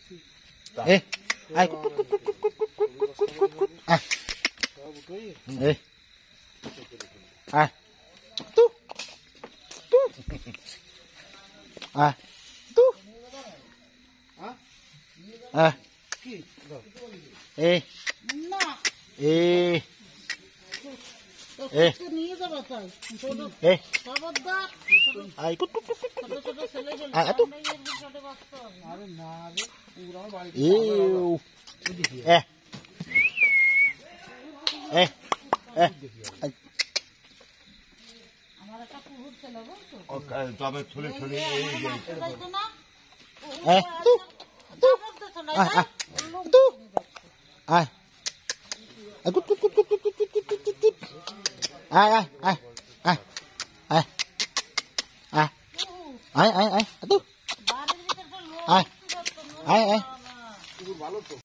এ আয় কুট কুট কুট কুট কুট কুট কুট কুট কুট কুট কুট আয় এ আয় তু তু আয় তু আয় এ এ এ এ আয় কুট কুট কুট কুট আয় তু ইউ এ এ এ তবে ছুলে ছুলে এ তু তু আয় আয় তু আয় কুট কুট কুট কুট কুট কুট কুট কুট কুট কুট আয় আয় আয় আয় আয় আয় আয় আয় আয় তু আয় আয় আয়